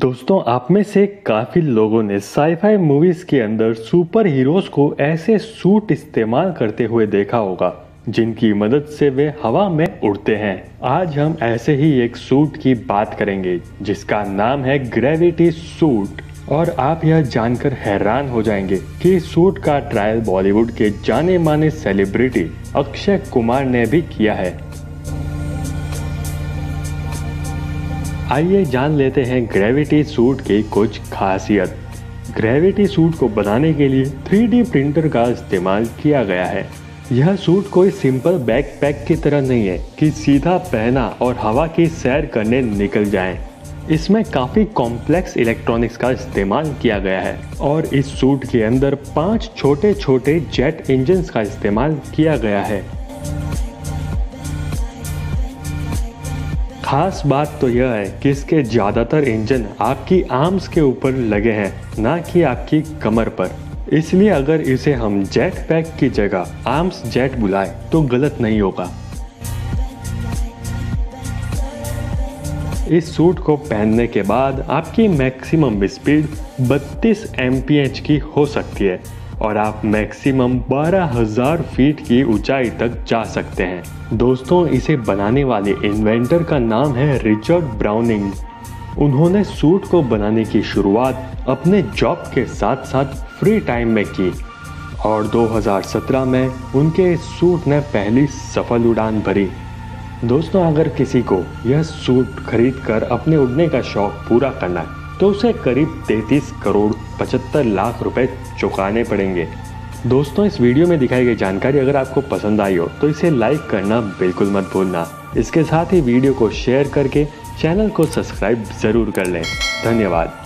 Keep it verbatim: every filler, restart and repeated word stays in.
दोस्तों, आप में से काफ़ी लोगों ने साईफाई मूवीज़ के अंदर सुपर हीरोज़ को ऐसे सूट इस्तेमाल करते हुए देखा होगा जिनकी मदद से वे हवा में उड़ते हैं। आज हम ऐसे ही एक सूट की बात करेंगे जिसका नाम है ग्रेविटी सूट। और आप यह जानकर हैरान हो जाएंगे कि इस सूट का ट्रायल बॉलीवुड के जाने माने सेलिब्रिटी अक्षय कुमार ने भी किया है। आइए जान लेते हैं ग्रेविटी सूट की कुछ खासियत। ग्रेविटी सूट को बनाने के लिए थ्री डी प्रिंटर का इस्तेमाल किया गया है। यह सूट कोई सिंपल बैकपैक की तरह नहीं है कि सीधा पहना और हवा की सैर करने निकल जाएं। इसमें काफ़ी कॉम्प्लेक्स इलेक्ट्रॉनिक्स का इस्तेमाल किया गया है और इस सूट के अंदर पांच छोटे छोटे जेट इंजन्स का इस्तेमाल किया गया है। खास बात तो यह है कि इसके ज़्यादातर इंजन आपकी आर्म्स के ऊपर लगे हैं, ना कि आपकी कमर पर। इसलिए अगर इसे हम जेट पैक की जगह आर्म्स जेट बुलाएं तो गलत नहीं होगा। इस सूट को पहनने के बाद आपकी मैक्सिमम स्पीड बत्तीस एम पी एच की हो सकती है और आप मैक्सिमम बारह हज़ार फीट की ऊंचाई तक जा सकते हैं। दोस्तों, इसे बनाने वाले इन्वेंटर का नाम है रिचर्ड ब्राउनिंग। उन्होंने सूट को बनाने की शुरुआत अपने जॉब के साथ साथ फ्री टाइम में की और दो हज़ार सत्रह में उनके इस सूट ने पहली सफल उड़ान भरी। दोस्तों, अगर किसी को यह सूट खरीद कर अपने उड़ने का शौक पूरा करना है तो उसे करीब तैंतीस करोड़ पचहत्तर लाख रुपए चुकाने पड़ेंगे। दोस्तों, इस वीडियो में दिखाई गई जानकारी अगर आपको पसंद आई हो तो इसे लाइक करना बिल्कुल मत भूलना। इसके साथ ही वीडियो को शेयर करके चैनल को सब्सक्राइब ज़रूर कर लें। धन्यवाद।